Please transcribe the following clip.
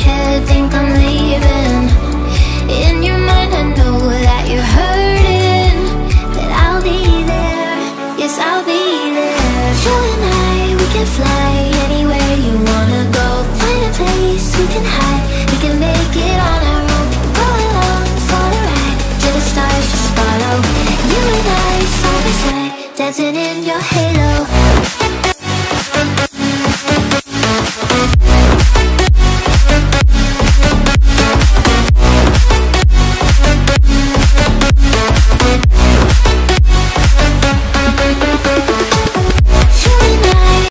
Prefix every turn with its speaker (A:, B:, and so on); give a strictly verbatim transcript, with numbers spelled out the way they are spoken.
A: head, think I'm leaving. In your mind I know that you're hurting, that I'll be there, yes I'll be there. You and I, we can fly